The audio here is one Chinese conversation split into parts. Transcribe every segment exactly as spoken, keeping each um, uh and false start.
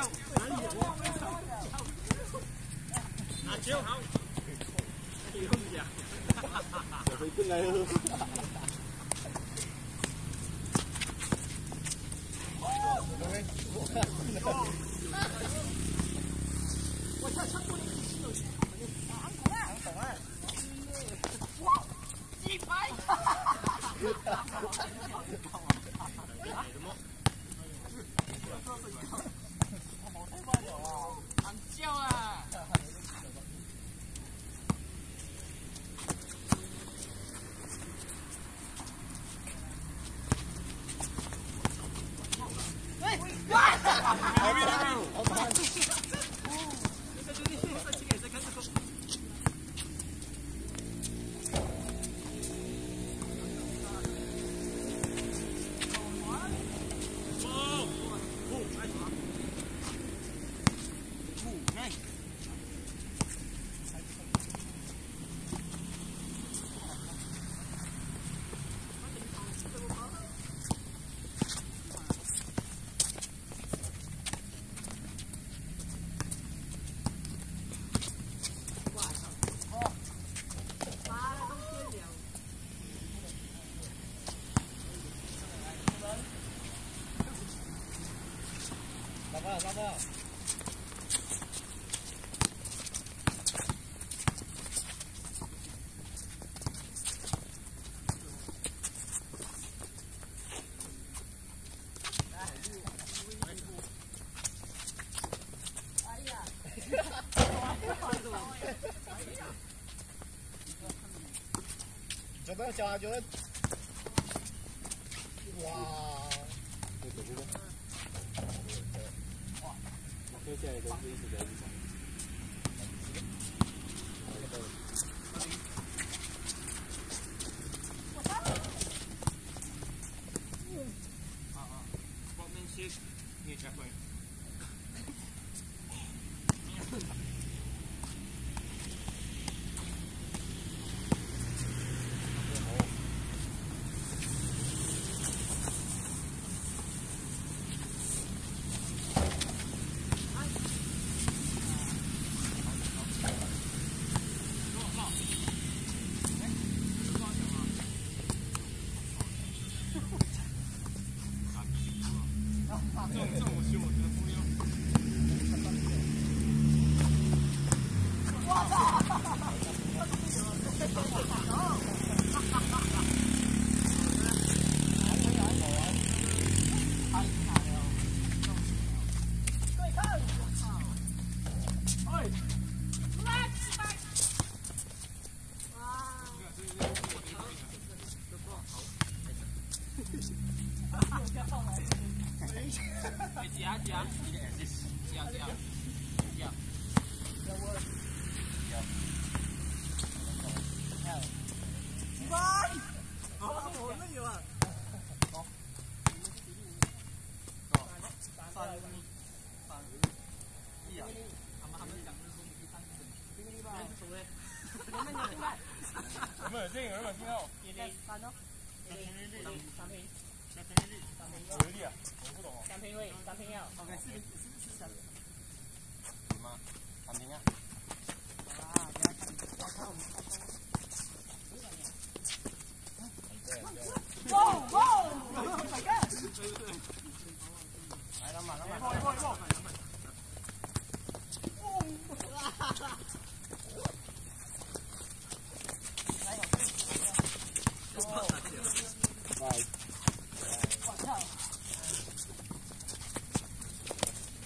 拿球好。 小飞进来了。 我操！抢过来！抢过来！抢过来！哇！鸡排！哈哈哈哈哈！喊叫啊！喂！哇！ 还没还没，好慢。 再兄弟，再起来，再看这个。 老爸，老爸。 哎呀！ 这边下就哇！这走不动。哇！接下来都是一直在地上。 啊啊，方便些，你才会。这种这种我修我真的不用。 我操！对看！我操！哎！来，来！哇！哈哈哈！哎，夹夹，夹夹，夹。喂！哦，我那有啊。好。三三三一啊！他们他们讲的是第三次。这个地方。什么？你们你们有没有这个？有没有听到？ 一零三哦。一零三三瓶。 三瓶力， 三瓶我有力啊，我不懂。 三瓶位，三瓶药。OK， 四瓶四四三。 什么？三瓶啊？ 啊，不要看，不要看我们。哇哇 ！Oh my god！ 来，老板，老板， 一波一波。 来。 我操！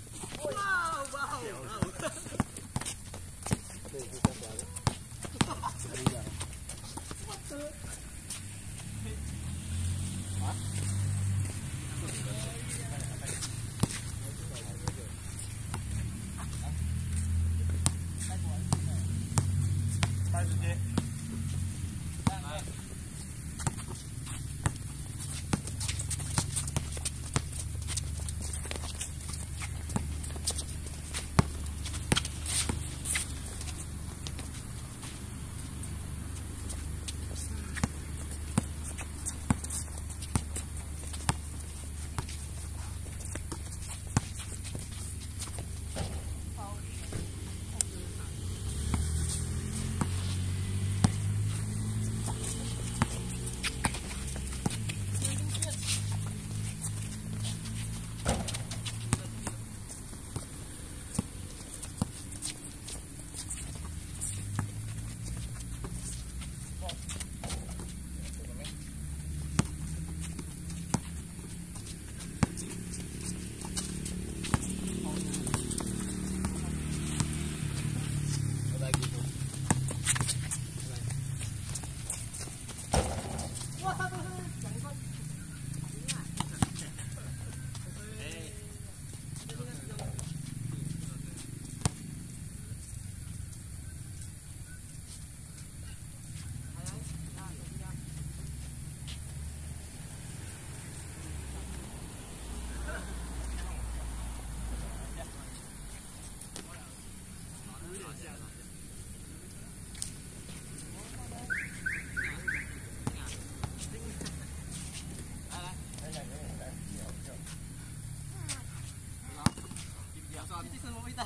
这什么味道？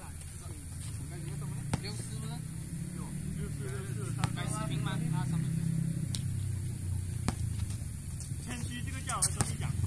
六十不是？ 六十六十百十平吗？它上面。 谦虚这个价格都是讲。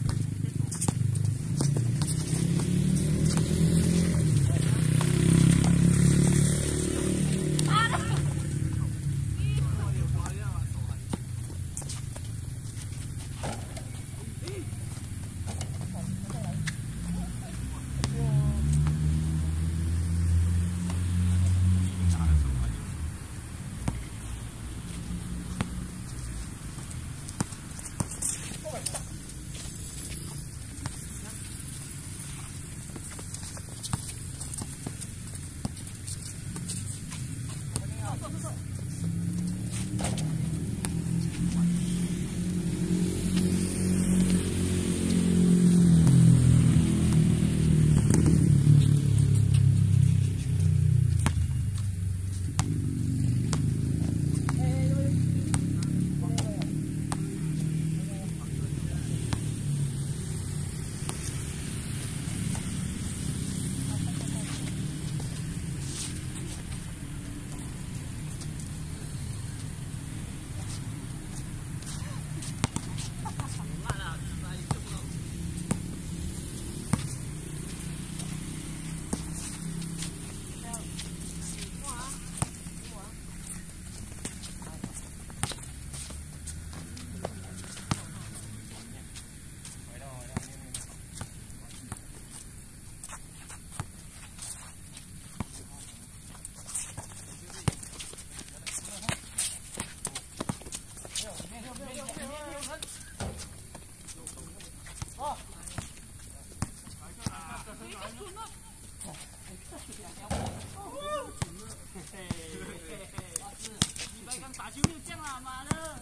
打球没有这样啦，妈的！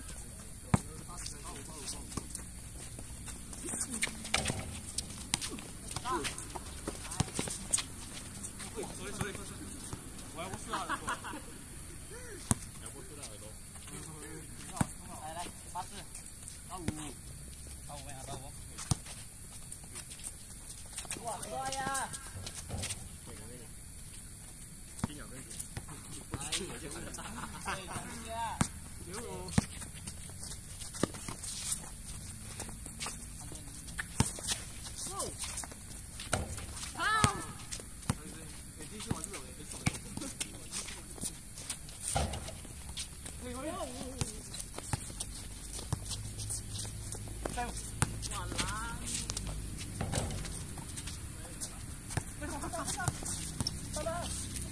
啊！ 喂，所以所以我还不知道的多，还不知道的多。 来来，八四，八五，八五没啊？八五。哇，帅呀！ 听讲这个。 哎呀， 有有。 哦，好。 你继续往这走，别走。哎呦！再哇啦！ 快快快快快！拜拜。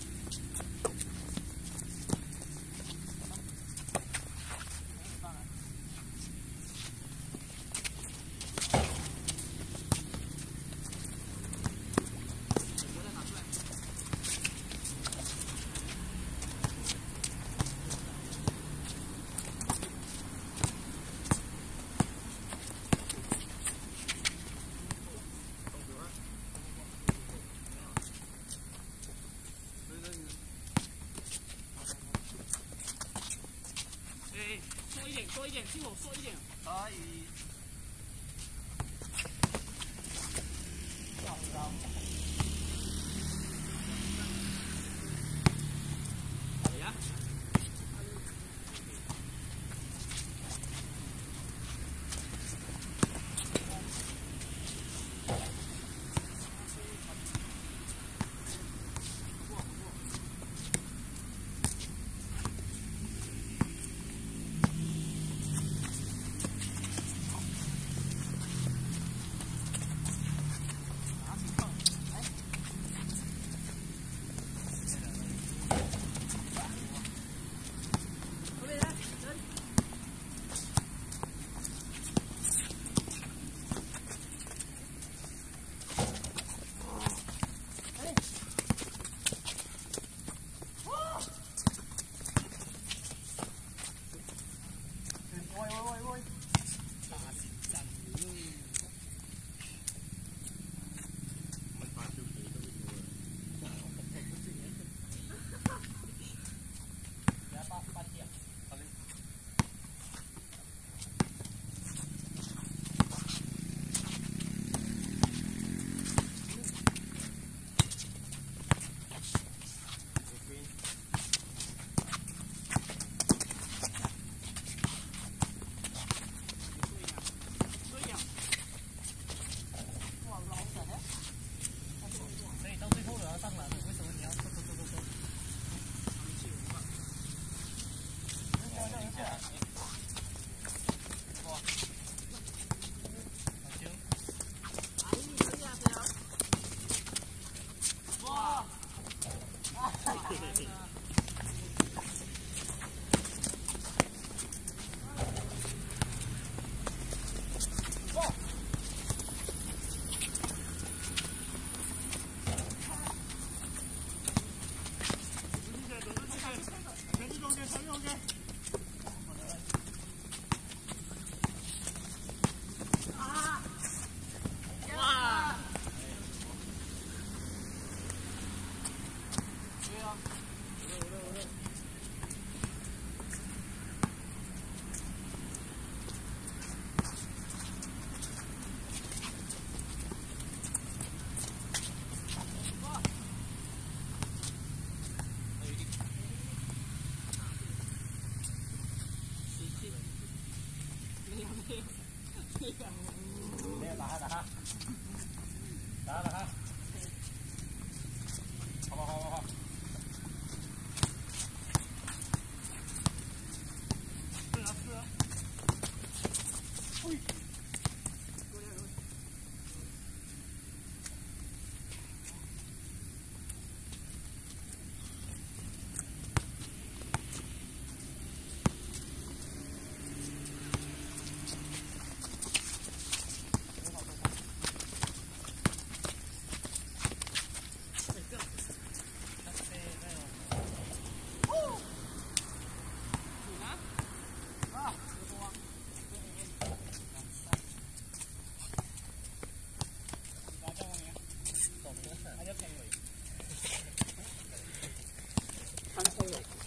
说一点，说一点，听我说一点。 可以。 绕绕。 好呀。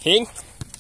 停。